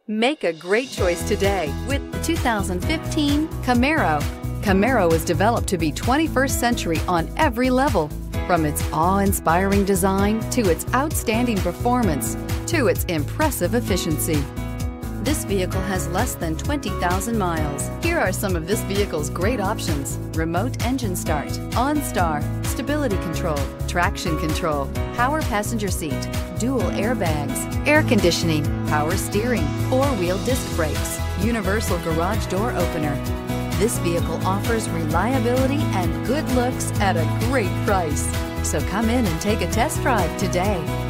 Make a great choice today with the 2015 Camaro. Camaro was developed to be 21st century on every level, from its awe-inspiring design to its outstanding performance to its impressive efficiency. This vehicle has less than 20,000 miles. Here are some of this vehicle's great options: remote engine start, OnStar, stability control, traction control, power passenger seat, dual airbags, air conditioning, power steering, four-wheel disc brakes, universal garage door opener. This vehicle offers reliability and good looks at a great price. So come in and take a test drive today.